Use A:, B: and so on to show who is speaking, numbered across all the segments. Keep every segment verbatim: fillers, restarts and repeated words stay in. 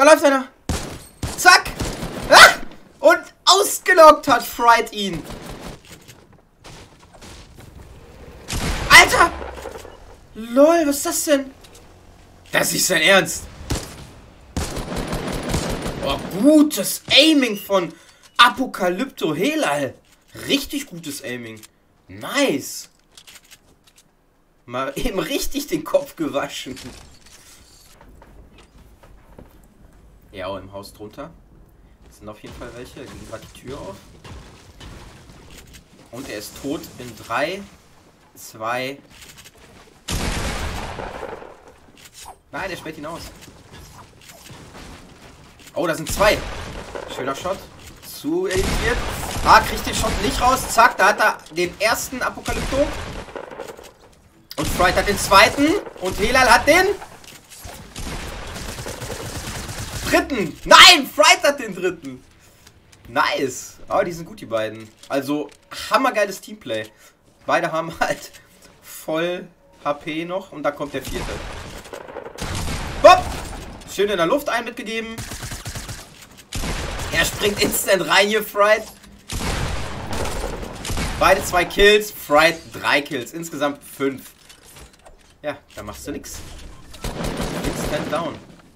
A: Da läuft einer. Zack. Ah! Und ausgelockt hat Fright ihn. Alter. Lol, was ist das denn? Das ist nicht sein Ernst. Oh, gutes Aiming von Apokalypto Helal. Richtig gutes Aiming. Nice. Mal eben richtig den Kopf gewaschen. Ja, auch im Haus drunter. Das sind auf jeden Fall welche. Da geht gerade die Tür auf. Und er ist tot in drei, zwei. Nein, der sperrt ihn aus. Oh, da sind zwei. Schöner Shot. Zu editiert. Ah, kriegt den Shot nicht raus. Zack, da hat er den ersten Apokalypto. Und Fright hat den zweiten. Und Helal hat den dritten. Nein, Fright hat den dritten. Nice. Aber die sind gut, die beiden. Also, hammergeiles Teamplay. Beide haben halt voll H P noch. Und da kommt der vierte. Hopp. Schön in der Luft ein mitgegeben. Er springt instant rein hier, Fright. Beide zwei Kills. Fright drei Kills. Insgesamt fünf. Ja, da machst du nix. Instant down.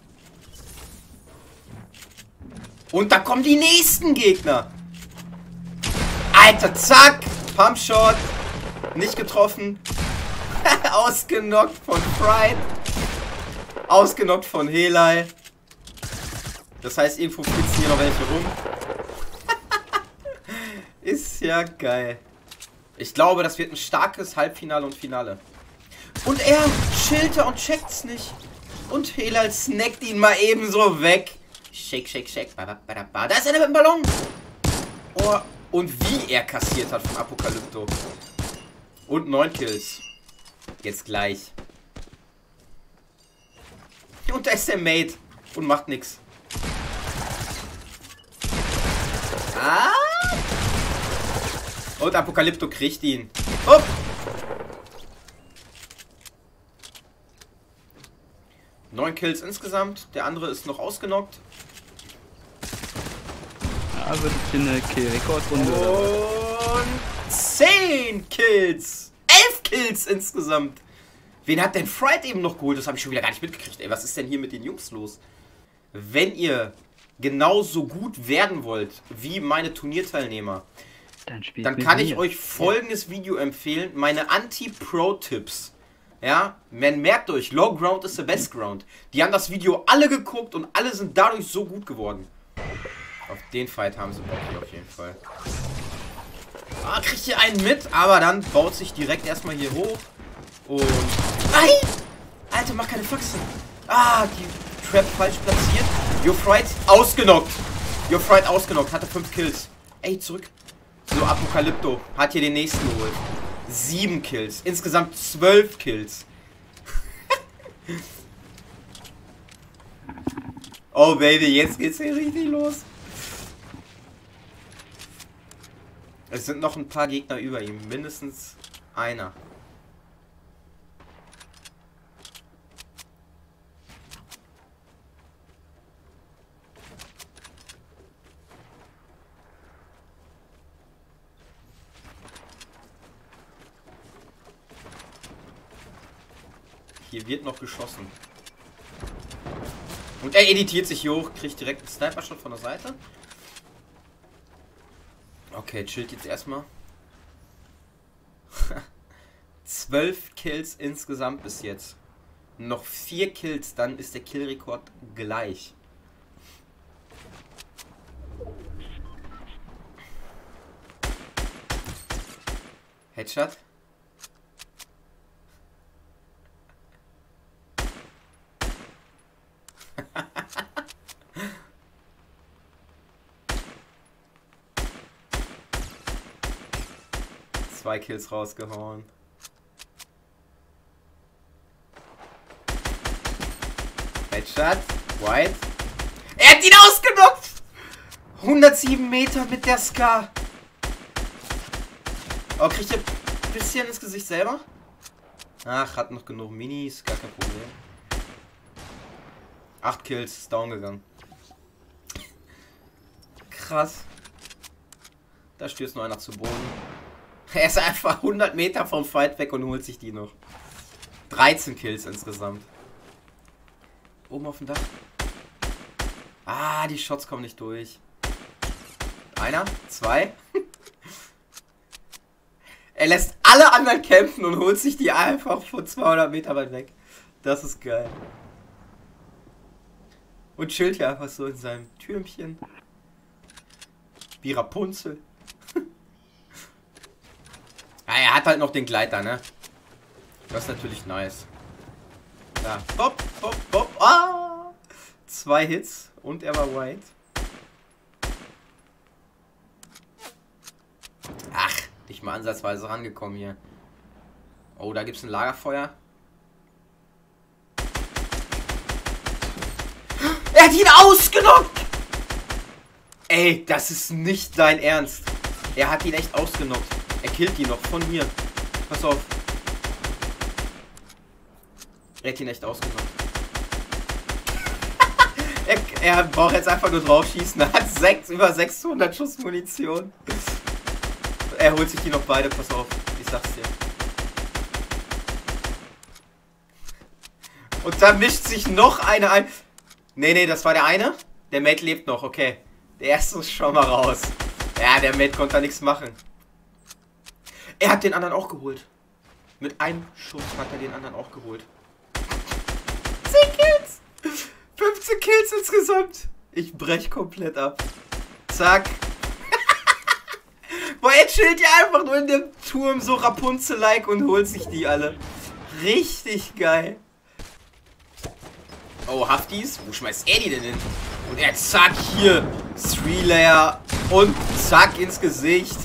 A: Und da kommen die nächsten Gegner. Alter, zack. Pumpshot. Nicht getroffen. Ausgenockt von Fright. Ausgenockt von Helal. Das heißt, irgendwo flitzen hier noch welche rum. Ist ja geil. Ich glaube, das wird ein starkes Halbfinale und Finale. Und er chillte und checkt's nicht. Und Helal snackt ihn mal ebenso weg. Shake, shake, shake. Da ist einer mit dem Ballon. Oh, und wie er kassiert hat von Apokalypto. Und neun Kills. Jetzt gleich. Und da ist der Mate. Und macht nix. Ah! Und Apokalypto kriegt ihn. Hopp! Neun Kills insgesamt. Der andere ist noch ausgenockt.
B: Ja, wird es hier eine Kill-Rekordrunde.
A: Und zehn Kills. Elf Kills insgesamt. Wen hat denn Fright eben noch geholt? Das habe ich schon wieder gar nicht mitgekriegt. Ey, was ist denn hier mit den Jungs los? Wenn ihr genauso gut werden wollt wie meine Turnierteilnehmer, dann, dann kann ich mir. euch folgendes ja. Video empfehlen. Meine Anti-Pro-Tipps. Ja, man merkt euch, Low Ground is the best ground. Die haben das Video alle geguckt und alle sind dadurch so gut geworden. Auf den Fight haben sie Bock hier auf jeden Fall. Ah, kriegt hier einen mit, aber dann baut sich direkt erstmal hier hoch. Und... Nein! Alter, mach keine Faxen. Ah, die Trap falsch platziert. Your Fright ausgenockt. Your Fright ausgenockt, hatte fünf Kills. Ey, zurück. So, Apokalypto hat hier den nächsten geholt. Sieben Kills. Insgesamt zwölf Kills. Oh, Baby, jetzt geht's hier richtig los. Es sind noch ein paar Gegner über ihm. Mindestens einer. Hier wird noch geschossen. Und er editiert sich hier hoch, kriegt direkt einen Sniper-Shot von der Seite. Okay, chillt jetzt erstmal. Zwölf Kills insgesamt bis jetzt. Noch vier Kills, dann ist der Killrekord gleich. Headshot. Zwei Kills rausgehauen. Headshot. White. Er hat ihn ausgenockt! hundertsieben Meter mit der Ska. Oh, kriegt er ein bisschen ins Gesicht selber? Ach, hat noch genug Minis. Gar kein Problem. Acht Kills, ist down gegangen. krass. Da stößt noch einer zu Boden. Er ist einfach hundert Meter vom Fight weg und holt sich die noch. dreizehn Kills insgesamt. Oben auf dem Dach. Ah, die Shots kommen nicht durch. Einer, zwei. Er lässt alle anderen kämpfen und holt sich die einfach von zweihundert Meter weit weg. Das ist geil. Und chillt hier einfach so in seinem Türmchen. Wie Rapunzel. Ja, er hat halt noch den Gleiter, ne? Das ist natürlich nice. Da. Hopp, hopp, hopp. Ah! Zwei Hits und er war white. Ach, nicht mal ansatzweise rangekommen hier. Oh, da gibt's ein Lagerfeuer. Er hat ihn ausgenockt! Ey, das ist nicht dein Ernst. Er hat ihn echt ausgenockt. Er killt ihn noch von mir. Pass auf. Er hat ihn echt ausgenockt. er, er braucht jetzt einfach nur drauf schießen. Er hat sechs, über sechshundert Schuss Munition. Er holt sich die noch beide. Pass auf. Ich sag's dir. Und dann mischt sich noch einer ein. Nee, nee, das war der eine. Der Mate lebt noch, okay. Der erste ist schon mal raus. Ja, der Mate konnte da nichts machen. Er hat den anderen auch geholt. Mit einem Schuss hat er den anderen auch geholt. zehn Kills! fünfzehn Kills insgesamt. Ich brech komplett ab. Zack. Boah, er chillt ja einfach nur in dem Turm so Rapunzel-like und holt sich die alle. Richtig geil. Oh, Haftis. Wo schmeißt er die denn hin? Und er zack hier. Three-Layer. Und zack ins Gesicht.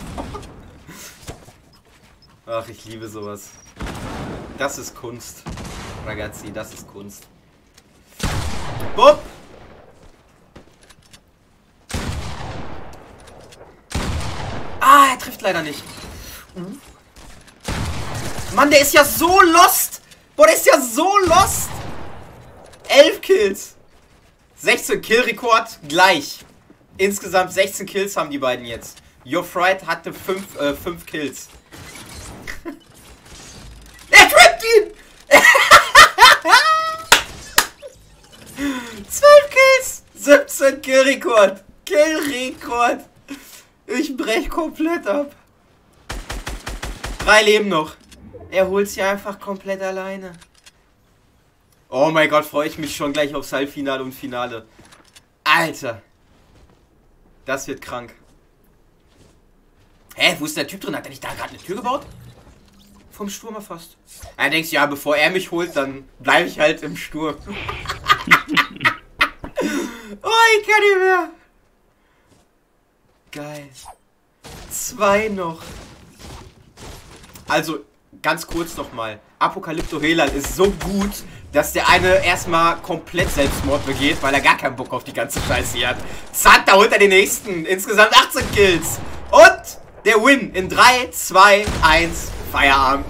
A: Ach, ich liebe sowas. Das ist Kunst. Ragazzi, das ist Kunst. Bupp. Ah, er trifft leider nicht. Mann, der ist ja so lost. Boah, der ist ja so lost. elf Kills. sechzehn Kill-Rekord gleich. Insgesamt sechzehn Kills haben die beiden jetzt. Your Fright hatte fünf, äh, fünf Kills. Er trifft ihn! zwölf Kills! siebzehn Kill-Rekord! Kill-Rekord! Ich brech komplett ab. Drei Leben noch. Er holt sie einfach komplett alleine. Oh mein Gott, freue ich mich schon gleich aufs Halbfinale und Finale. Alter. Das wird krank. Hä, wo ist der Typ drin? Hat er nicht da gerade eine Tür gebaut? Vom Sturm erfasst. Er denkt, ja, bevor er mich holt, dann bleibe ich halt im Sturm. Oh, ich kann nicht mehr. Geil. Zwei noch. Also, ganz kurz nochmal. Apokalypto Helal ist so gut, dass der eine erstmal komplett Selbstmord begeht, weil er gar keinen Bock auf die ganze Scheiße hier hat. Zack, da holt er den nächsten. Insgesamt achtzehn Kills. Und der Win in drei, zwei, eins, Feierabend.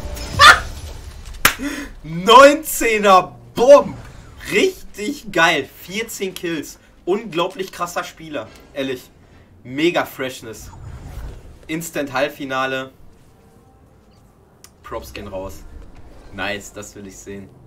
A: neunzehner Bomb. Richtig geil. vierzehn Kills. Unglaublich krasser Spieler. Ehrlich. Mega Freshness. Instant Halbfinale. Props gehen raus. Nice, das will ich sehen.